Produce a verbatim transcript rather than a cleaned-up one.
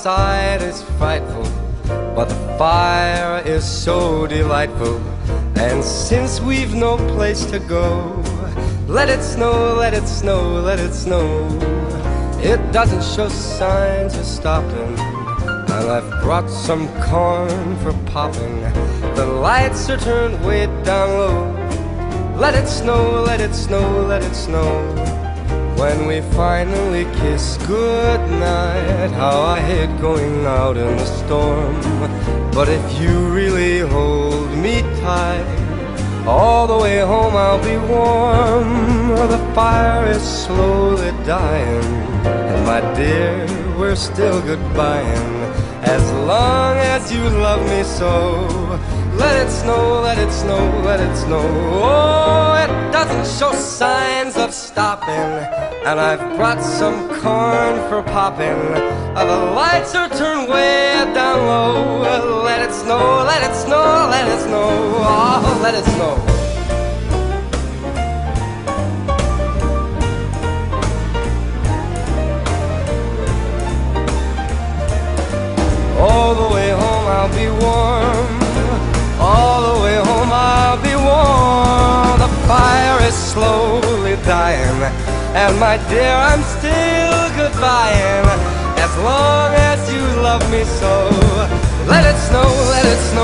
outside is frightful, but the fire is so delightful. And since we've no place to go, let it snow, let it snow, let it snow. It doesn't show signs of stopping, and I've brought some corn for popping. The lights are turned way down low. Let it snow, let it snow, let it snow. When we finally kiss goodnight, how I hate going out in the storm. But if you really hold me tight, all the way home I'll be warm. The fire is slowly dying, and my dear, we're still goodbying. As long as you love me so, let it snow, let it snow, let it snow. Oh, it doesn't show signs of stopping, and I've brought some corn for popping. Uh, the lights are turned way down low. Let it snow, let it snow, let it snow. Oh, let it snow. All the way home I'll be warm. All the way home I'll be warm. The fire is slowly dying, and my dear, I'm still goodbying. As long as you love me so, let it snow, let it snow.